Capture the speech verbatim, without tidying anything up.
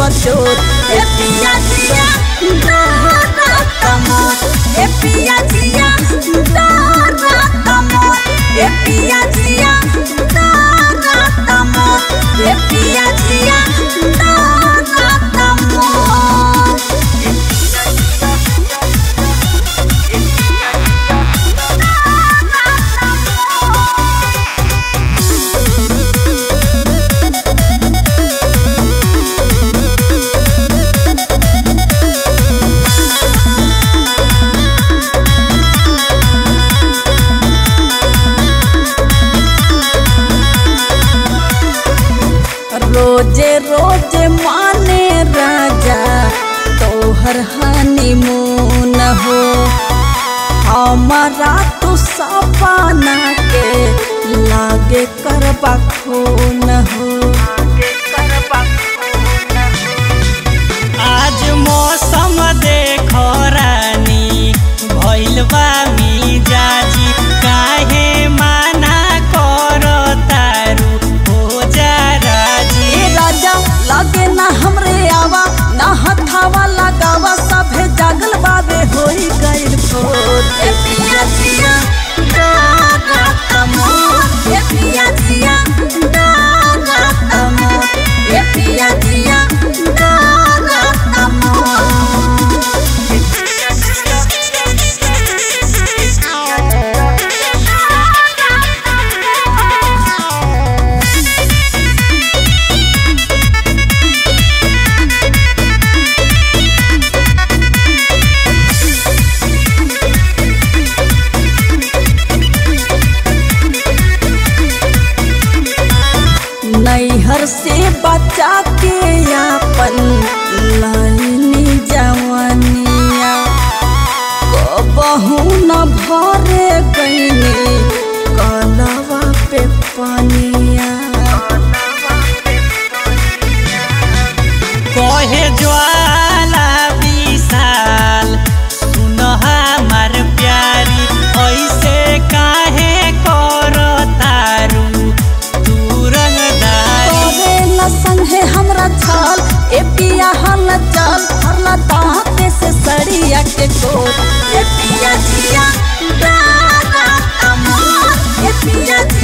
बचोर ए पिया जिया डरता मोर ए पिया जिया डरता मोर ए पिया जिया डरता मोर ए पिया जिया डरता मोर। रोजे रोजे माने राजा तोहर हनीमून हो हमारा तो सपना के लागे करबा खून हो। आज मौसम देखो रानी भइल बा मिजाजी काहे माना करो तारू हो जा लागे ना हमरे आवा ना हथावा लगावा सभे जागल बाबे होई गइल भोर ए पिया जिया डरता मोर ए पिया जिया डरता मोर ए पिया जिया डरता मोर। नैहर से बचा के अपन लाइनी जवानिया कबहू न भरे गईनी कलवा पे पानिया। कहे ज्वाला विशाल सुन हमार प्यारी ऐसे काहे करो तारू संगे हमरा छल ए पिया हल चल हरला दांते से सड़िया के कोट ए पिया जिया डरता मोर ए पिया